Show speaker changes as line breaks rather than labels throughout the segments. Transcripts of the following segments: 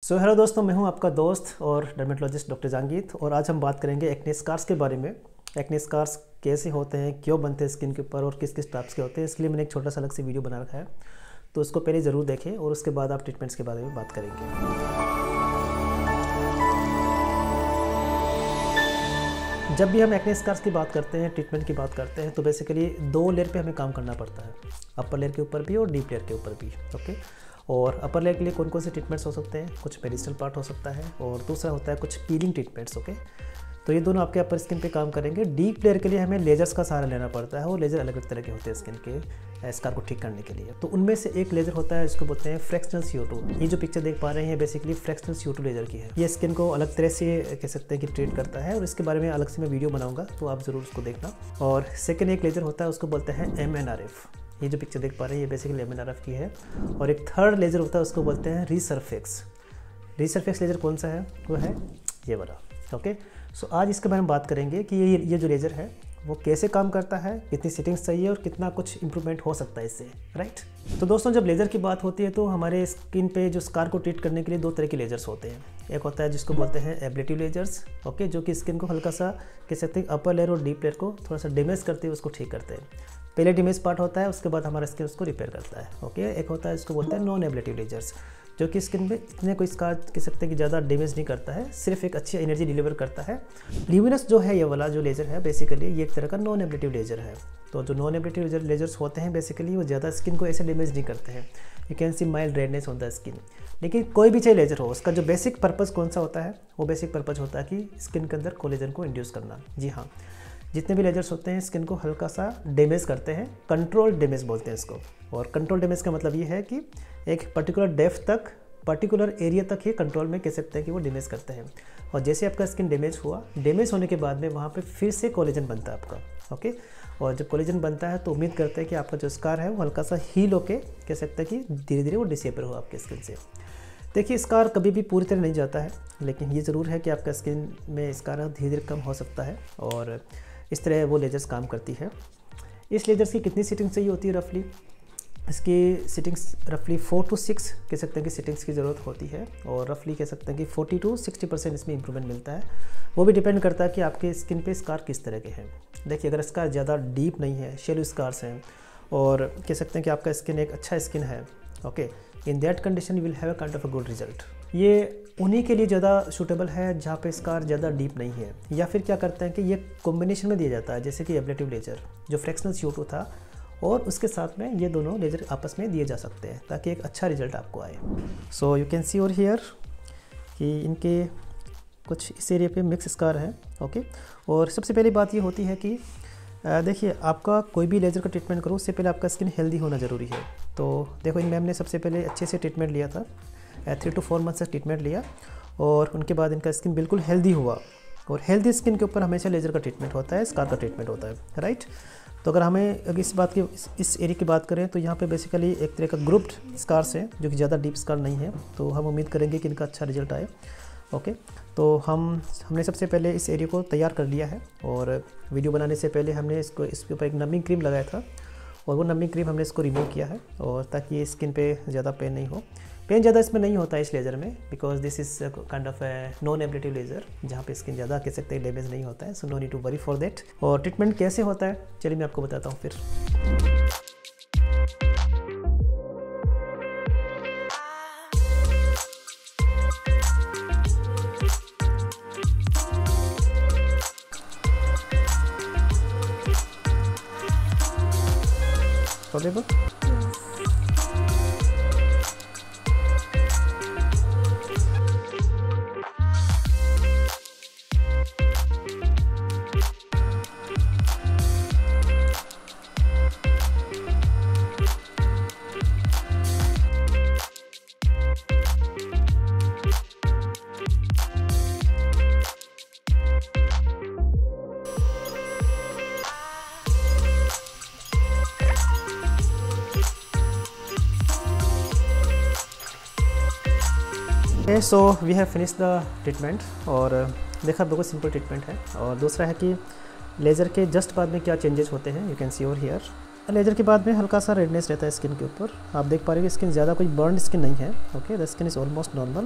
Hello दोस्तों, मैं हूं आपका दोस्त और डर्मेटोलॉजिस्ट डॉक्टर जहांगीर। और आज हम बात करेंगे एक्ने स्कार्स के बारे में। एक्ने स्कार्स कैसे होते हैं, क्यों बनते हैं स्किन के ऊपर और किस किस टाइप्स के होते हैं, इसके लिए मैंने एक छोटा सा अलग से वीडियो बना रखा है, तो उसको पहले ज़रूर देखें और उसके बाद आप ट्रीटमेंट्स के बारे में बात करेंगे। जब भी हम एक्ने स्कार्स की बात करते हैं, ट्रीटमेंट की बात करते हैं, तो बेसिकली दो लेयर पे हमें काम करना पड़ता है, अपर लेयर के ऊपर भी और डीप लेयर के ऊपर भी। ओके, और अपर लेयर के लिए कौन कौन से ट्रीटमेंट्स हो सकते हैं, कुछ मेडिसिनल पार्ट हो सकता है और दूसरा होता है कुछ पीलिंग ट्रीटमेंट्स। ओके, तो ये दोनों आपके अपर स्किन पे काम करेंगे। डीप लेयर के लिए हमें लेजर्स का सहारा लेना पड़ता है और लेजर अलग अलग तरह के होते हैं स्किन के स्कार को ठीक करने के लिए। तो उनमें से एक लेजर होता है जिसको बोलते हैं फ्रैक्शनल CO2। ये जो पिक्चर देख पा रहे हैं बेसिकली फ्रैक्शनल CO2 लेजर की है। ये स्किन को अलग तरह से कह सकते हैं कि ट्रीट करता है और इसके बारे में अलग से मैं वीडियो बनाऊंगा, तो आप ज़रूर उसको देखना। और सेकेंड एक लेजर होता है उसको बोलते हैं MNRF। ये जो पिक्चर देख पा रहे हैं ये बेसिकली MNRF की है। और एक थर्ड लेजर होता है उसको बोलते हैं रीसरफेक्स। रीसरफेक्स लेजर कौन सा है? वो है ये वाला। ओके, सो आज इसके बारे में बात करेंगे कि ये जो लेज़र है वो कैसे काम करता है, कितनी सेटिंग्स चाहिए और कितना कुछ इंप्रूवमेंट हो सकता है इससे, राइट। तो दोस्तों, जब लेज़र की बात होती है तो हमारे स्किन पे जो स्कार को ट्रीट करने के लिए दो तरह के लेजर्स होते हैं। एक होता है जिसको बोलते हैं एब्लेटिव लेजर्स, ओके, जो कि स्किन को हल्का सा कह सकते हैं अपर लेयर और डीप लेयर को थोड़ा सा डैमेज करते हुए उसको ठीक करते हैं। पहले डैमेज पार्ट होता है, उसके बाद हमारा स्किन उसको रिपेयर करता है। ओके, एक होता है जिसको बोलते हैं नॉन एब्लेटिव लेजर्स, जो कि स्किन में इतने कोई स्कार कह सकते हैं कि ज़्यादा डैमेज नहीं करता है, सिर्फ एक अच्छी एनर्जी डिलीवर करता है। ल्यूमिनस जो है ये वाला जो लेज़र है बेसिकली ये एक तरह का नॉन एब्लेटिव लेज़र है। तो जो नॉन एब्लेटिव लेजर्स होते हैं बेसिकली वो ज़्यादा स्किन को ऐसे डैमेज नहीं करते हैं। You can see mild redness on the skin. लेकिन कोई भी चाहे लेज़र हो, उसका जो बेसिक पर्पज़ कौन सा होता है? वो बेसिक पर्पज़ होता है कि स्किन के अंदर कोलेजन को इंड्यूस करना। जी हाँ, जितने भी लेजर्स होते हैं स्किन को हल्का सा डैमेज करते हैं, कंट्रोल डैमेज बोलते हैं इसको। और कंट्रोल डैमेज का मतलब ये है कि एक पर्टिकुलर डेप्थ तक, पर्टिकुलर एरिया तक ही कंट्रोल में कह सकते हैं कि वो डैमेज करते हैं। और जैसे आपका स्किन डैमेज हुआ, डैमेज होने के बाद में वहाँ पे फिर से कोलेजन बनता है आपका। ओके, और जब कोलेजन बनता है तो उम्मीद करते हैं कि आपका जो स्कार है वो हल्का सा हील होके कह सकते हैं कि धीरे धीरे वो डिसेपर हो आपके स्किन से। देखिए, स्कार कभी भी पूरी तरह नहीं जाता है, लेकिन ये ज़रूर है कि आपका स्किन में स्कार धीरे धीरे कम हो सकता है और इस तरह वो लेजर्स काम करती है। इस लेजर्स की कितनी सीटिंग चाहिए होती है? रफली इसकी सीटिंग्स रफली 4 to 6 कह सकते हैं कि सीटिंग्स की ज़रूरत होती है और रफली कह सकते हैं कि 40 to 60% इसमें इंप्रूवमेंट मिलता है। वो भी डिपेंड करता है कि आपके स्किन पे स्कार किस तरह के हैं। देखिए, अगर स्कार ज़्यादा डीप नहीं है, शेलो स्कार्स हैं और कह सकते हैं कि आपका स्किन एक अच्छा स्किन है, okay, in that condition you will have a kind of a good result. ये उन्हीं के लिए ज़्यादा सूटेबल है जहाँ पे स्कार ज़्यादा डीप नहीं है। या फिर क्या करते हैं कि ये कॉम्बिनेशन में दिया जाता है, जैसे कि एब्लेटिव लेजर जो फ्रैक्शनल CO2 था और उसके साथ में ये दोनों लेजर आपस में दिए जा सकते हैं ताकि एक अच्छा रिजल्ट आपको आए। So you can see over here कि इनके कुछ इस एरिया पे मिक्स स्कार है। ओके, और सबसे पहली बात ये होती है कि देखिए, आपका कोई भी लेज़र का ट्रीटमेंट करो उससे पहले आपका स्किन हेल्दी होना ज़रूरी है। तो देखो, इन मैम ने सबसे पहले अच्छे से ट्रीटमेंट लिया था, 3 to 4 मंथ से ट्रीटमेंट लिया और उनके बाद इनका स्किन बिल्कुल हेल्दी हुआ। और हेल्दी स्किन के ऊपर हमेशा लेज़र का ट्रीटमेंट होता है, स्कार का ट्रीटमेंट होता है, राइट। तो अगर हमें अगर इस बात की इस एरिया की बात करें तो यहाँ पे बेसिकली एक तरह का ग्रुप्ड स्कार्स हैं जो कि ज़्यादा डीप स्कार नहीं है, तो हम उम्मीद करेंगे कि इनका अच्छा रिजल्ट आए। ओके, तो हमने सबसे पहले इस एरिया को तैयार कर लिया है और वीडियो बनाने से पहले हमने इसके ऊपर एक नमिंग क्रीम लगाया था और वो नमिंग क्रीम हमने इसको रिमूव किया है और ताकि ये स्किन पे ज़्यादा पेन नहीं हो। पेन ज़्यादा इसमें नहीं होता है इस लेज़र में, because this is kind of a non ablative laser जहाँ पे स्किन ज़्यादा कह सकते हैं डैमेज नहीं होता है। So no need to worry for that. और ट्रीटमेंट कैसे होता है चलिए मैं आपको बताता हूँ फिर। So we have finish the treatment और देखा बिल्कुल सिंपल ट्रीटमेंट है। और दूसरा है कि लेज़र के जस्ट बाद में क्या चेंजेस होते हैं। You can see over here, laser के बाद में हल्का सा रेडनेस रहता है स्किन के ऊपर। आप देख पा रहे हो कि स्किन ज़्यादा कोई बर्न स्किन नहीं है। Okay, the skin is almost normal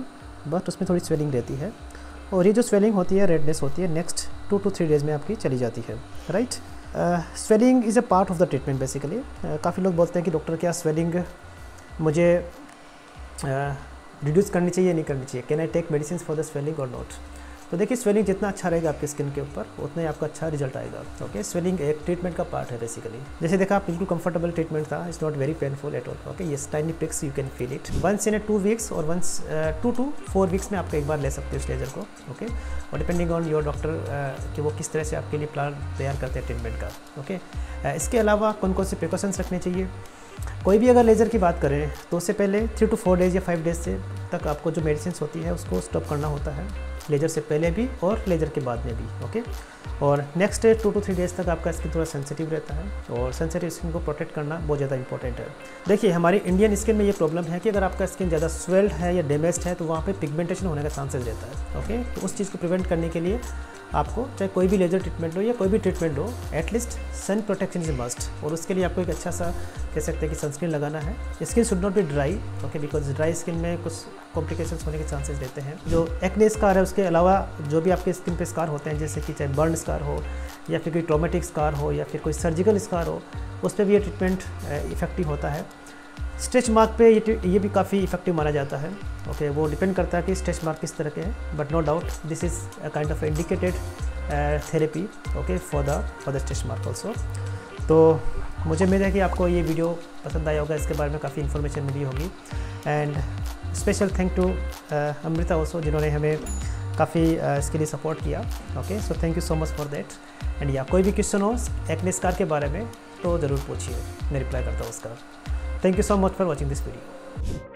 but उसमें थोड़ी स्वेलिंग रहती है, और ये जो स्वेलिंग होती है, रेडनेस होती है, नेक्स्ट 2 to 3 डेज़ में आपकी चली जाती है, right. Swelling is a part of the treatment basically. काफ़ी लोग बोलते हैं कि डॉक्टर क्या स्वेलिंग मुझे रिड्यूस करनी चाहिए, नहीं करनी चाहिए, can I take medicine for the swelling और नॉट। तो देखिए, स्वेलिंग जितना अच्छा रहेगा आपके स्किन के ऊपर, उतना ही आपका अच्छा रिजल्ट आएगा। ओके, स्वेलिंग एक ट्रीटमेंट का पार्ट है बेसिकली। जैसे देखा, आप बिल्कुल कंफर्टेबल ट्रीटमेंट था, it's not very painful at all. Okay, ये tiny pricks you can feel it once in 2 weeks, और वंस 2 to 4 वीक्स में आपको एक बार ले सकते हो इस लेजर को। ओके, और डिपेंडिंग ऑन योर डॉक्टर कि वो किस तरह से आपके लिए प्लान तैयार करते हैं ट्रीटमेंट का। ओके, इसके अलावा कौन कौन से प्रिकॉशंस रखने चाहिए। कोई भी अगर लेज़र की बात करें तो उससे पहले 3 to 4 डेज़ या 5 डेज़ से तक आपको जो मेडिसिन होती है उसको स्टॉप करना होता है, लेज़र से पहले भी और लेज़र के बाद में भी। ओके, और नेक्स्ट 2 to 3 डेज़ तक आपका स्किन थोड़ा सेंसिटिव रहता है, और सेंसिटिव स्किन को प्रोटेक्ट करना बहुत ज़्यादा इंपॉर्टेंट है। देखिए, हमारी इंडियन स्किन में ये प्रॉब्लम है कि अगर आपका स्किन ज़्यादा स्वेल्ड है या डैमेज्ड है तो वहाँ पे पिगमेंटेशन होने का चांसेस रहता है। ओके, तो उस चीज़ को प्रिवेंट करने के लिए आपको चाहे कोई भी लेज़र ट्रीटमेंट हो या कोई भी ट्रीटमेंट हो, at least sun protection is must. और उसके लिए आपको एक अच्छा सा कह सकते हैं कि सनस्क्रीन लगाना है। Skin should not be dry, okay, because dry skin में कुछ कॉम्प्लिकेशंस होने के चांसेस रहते हैं। जो एक्ने स्कार है, उसके अलावा जो भी आपके स्किन पे स्कार होते हैं, जैसे कि चाहे बर्न स्कार हो या फिर कोई ट्रॉमेटिक स्कार हो या फिर कोई सर्जिकल स्कार हो, उस पर भी ये ट्रीटमेंट इफेक्टिव होता है। स्ट्रेच मार्क पे ये भी काफ़ी इफेक्टिव माना जाता है। ओके, वो डिपेंड करता है कि स्ट्रेच मार्क किस तरह के हैं, but no doubt this is a kind of indicated therapy, okay, for the stretch mark also. तो मुझे उम्मीद है कि आपको ये वीडियो पसंद आया होगा, इसके बारे में काफ़ी इन्फॉर्मेशन मिली होगी। And special thank to Amrita also, जिन्होंने हमें काफ़ी इसके लिए सपोर्ट किया। Okay, so thank you so much for that. And या कोई भी क्वेश्चन हो एक्ने स्कार के बारे में तो ज़रूर पूछिए, मैं रिप्लाई करता हूँ उसका। Thank you so much for watching this video.